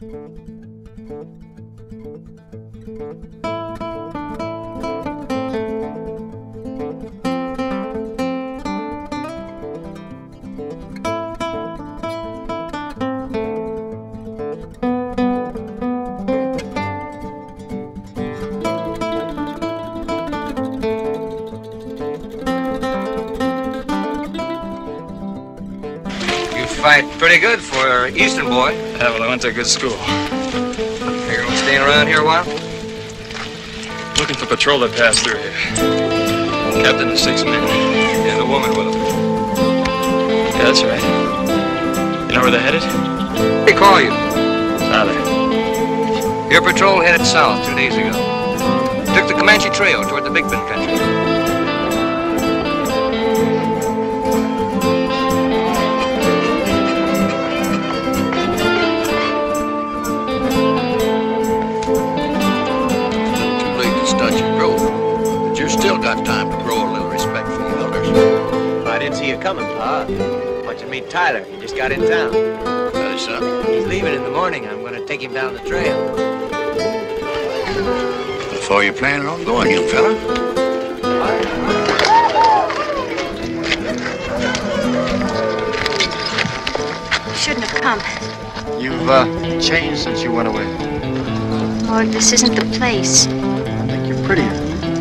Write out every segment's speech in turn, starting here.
Fight pretty good for an Eastern boy. Yeah, well, I went to a good school. Figure on staying around here a while? Looking for patrol that passed through here. Captain of 6 men. And a woman with him. Yeah, that's right. You know where they're headed? They call you. Tyler. Your patrol headed south 2 days ago. Took the Comanche Trail toward the Big Bend country. Still got time to grow a little respect for the elders. I didn't see you coming, Pa. Want you to meet Tyler. He just got in town. That is son? He's leaving in the morning. I'm going to take him down the trail. How far are you planning on going, young fella? You shouldn't have come. You've changed since you went away. Lord, this isn't the place. I think you're prettier.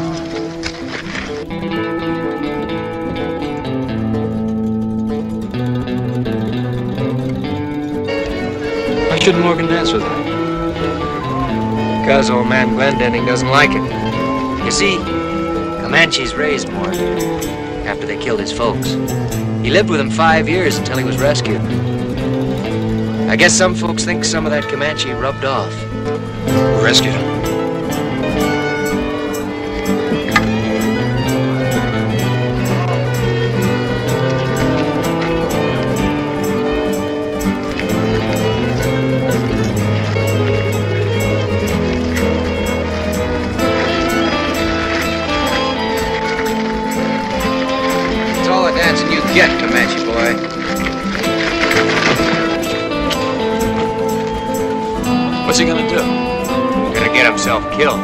Why shouldn't Morgan dance with her? Because old man Glendinning doesn't like it. You see, Comanches raised Morgan after they killed his folks. He lived with them 5 years until he was rescued. I guess some folks think some of that Comanche rubbed off. Who rescued him? Get, Comanche boy. What's he gonna do? Gonna get himself killed.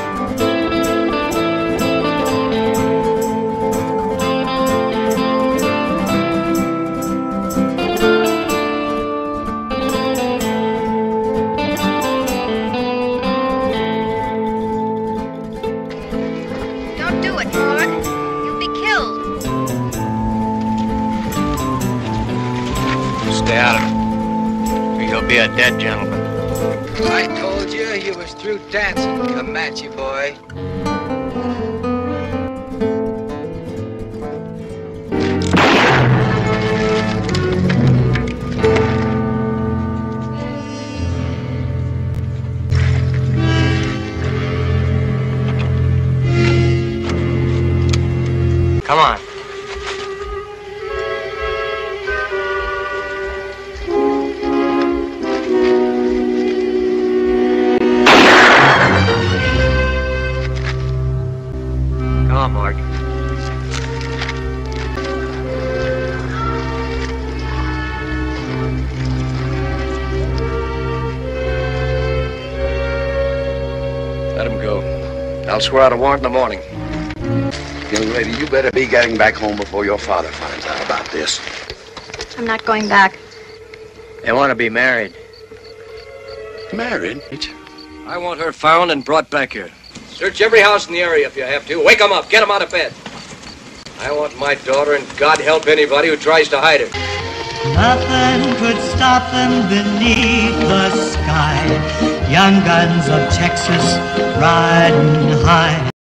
Don't do it, Lord. You'll be killed. Stay out of it, or you'll be a dead gentleman. I told you was through dancing, Comanche boy. Come on. Mark. Let him go. I'll swear out a warrant in the morning. Young lady, you better be getting back home before your father finds out about this. I'm not going back. They want to be married. Married? I want her found and brought back here. Search every house in the area if you have to. Wake them up. Get them out of bed. I want my daughter, and God help anybody who tries to hide her. Nothing could stop them beneath the sky. Young guns of Texas riding high.